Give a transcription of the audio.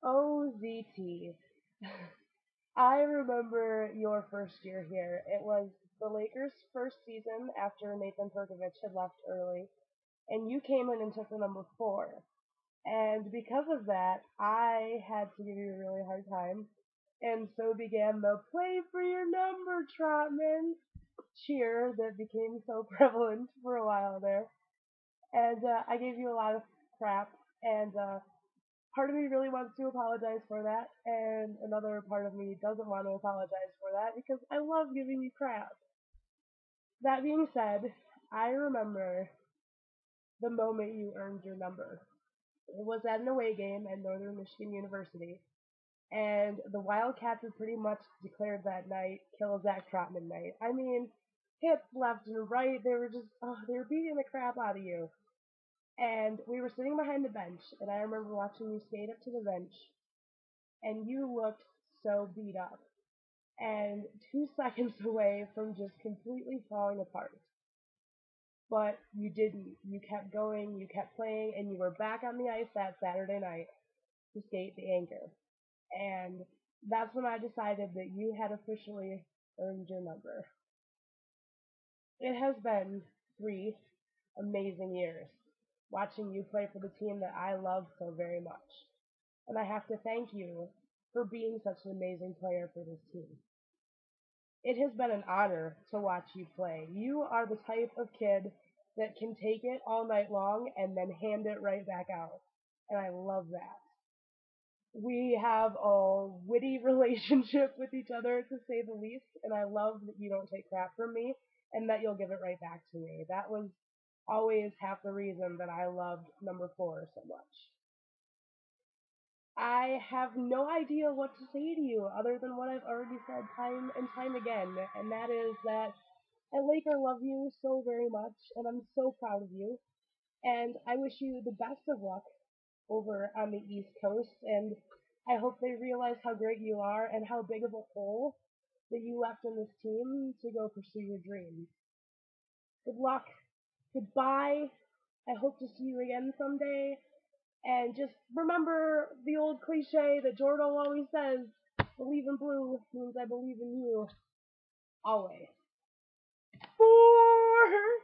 OZT. I remember your first year here. It was the Lakers' first season after Nathan Perkovich had left early, and you came in and took the number 4. And because of that, I had to give you a really hard time. And so began the play for your number, Trotman cheer that became so prevalent for a while there. And I gave you a lot of crap, and part of me really wants to apologize for that, and another part of me doesn't want to apologize for that because I love giving you crap. That being said, I remember the moment you earned your number. It was at an away game at Northern Michigan University, and the Wildcats had pretty much declared that night Kill Zach Trotman night. I mean, hits left and right. They were just, they were beating the crap out of you. And we were sitting behind the bench, and I remember watching you skate up to the bench, and you looked so beat up, and 2 seconds away from just completely falling apart. But you didn't. You kept going, you kept playing, and you were back on the ice that Saturday night to skate the anchor. And that's when I decided that you had officially earned your number. It has been 3 amazing years watching you play for the team that I love so very much. And I have to thank you for being such an amazing player for this team. It has been an honor to watch you play. You are the type of kid that can take it all night long and then hand it right back out. And I love that. We have a witty relationship with each other, to say the least, and I love that you don't take crap from me and that you'll give it right back to me. That was always half the reason that I loved number 4 so much. I have no idea what to say to you other than what I've already said time and time again, and that is that I Laker love you so very much, and I'm so proud of you, and I wish you the best of luck over on the East Coast, and I hope they realize how great you are and how big of a hole that you left in this team to go pursue your dreams. Good luck. Goodbye. I hope to see you again someday. And just remember the old cliche that Jordan always says, believe in blue means I believe in you. Always. 4!